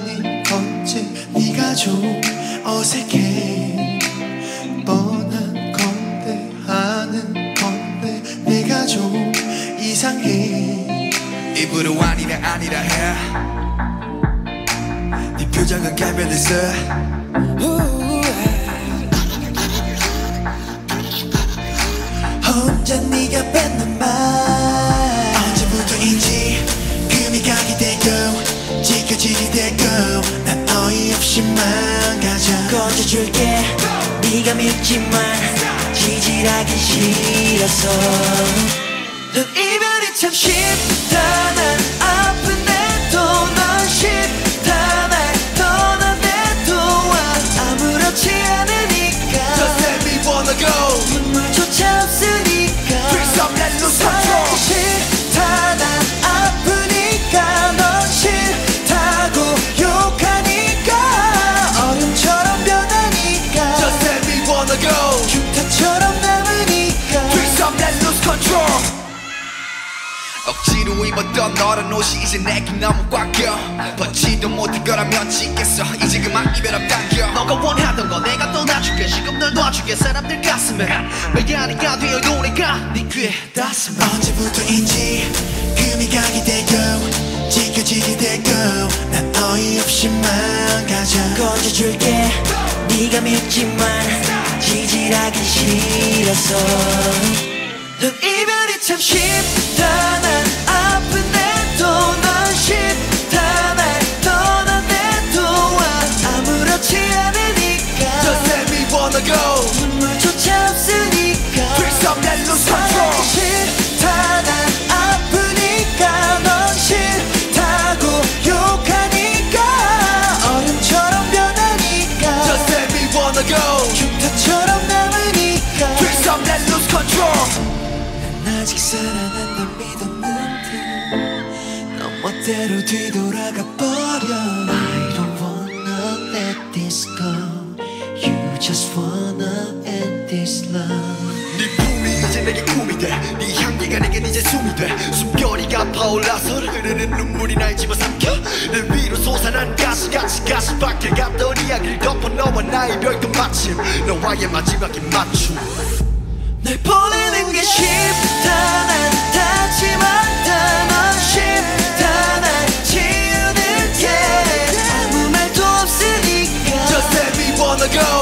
아닌 건지 네가 좀 어색해. 뻔한 건데 아는 건데 내가 좀 이상해. 입으로 아니라 해. 네 표정은改变됐어. 혼자 네가 뱉는 말 언제부터인지 금이 가게 되고 지켜지게 되고 난 어이없이 망가져. 꺼져줄게 네가 믿지만 지질하기 싫어서. 넌 이별이 참 쉽다. 난 아픈데도 넌 쉽다. 날 떠난데도 아무렇지 않으니까. Just let me wanna go. 눈물조차 없으니까. Please don't let lose control. 싫다. 난 아프니까. 넌 싫다고 욕하니까. 얼음처럼 변하니까. Just let me wanna go. 흉터처럼 남으니까. Please don't let lose control. 억지로 입었던 너란 옷이 이제 내게 너무 꽉 껴. 벗지도 못할 거라면 찍겠어. 이제 그만 이별 앞당겨. 너가 원하던 거 내가 또 놔줄게. 지금 널 놔줄게. 사람들 가슴에 메아리가 되어 노래가 네 귀에 닿았으면. 언제부터인지 금이 가게 되고 지켜지게 되고 난 어이없이 망가져. 꺼져줄게 네가 믿지만 지질하기 싫어서. 넌 이별이 참 쉽다. 난 아픈데도 넌 쉽다. 날 떠난데도 아무렇지 않으니까. Just let me wanna go. 눈물조차 없으니까. Please don't let lose control. 싫다. 난 아프니까. 넌 싫다고 욕하니까. 얼음처럼 변하니까. Just let me wanna go. 흉터처럼 남으니까. Please don't let lose control. 아직 사랑한다 믿었는데 넌 멋대로 뒤돌아가 버려. I don't wanna let this go. You just wanna end this love. 네 품이 이제 내게 꿈이 돼. 네 향기가 내겐 이제 숨이 돼. 숨결이가 파올라서 흐르는 눈물이 날 집어삼켜. 내 위로 솟아난 가시같이 가시 밖에 갔던 이야기를 덮어 너와 나의 별도 마침 너와의 마지막에 맞춤. 널 보내는 게 쉽다. 난 닿지 않다. 넌 쉽다. 날 지우는 게 아무 말도 없으니까. Just let me wanna go.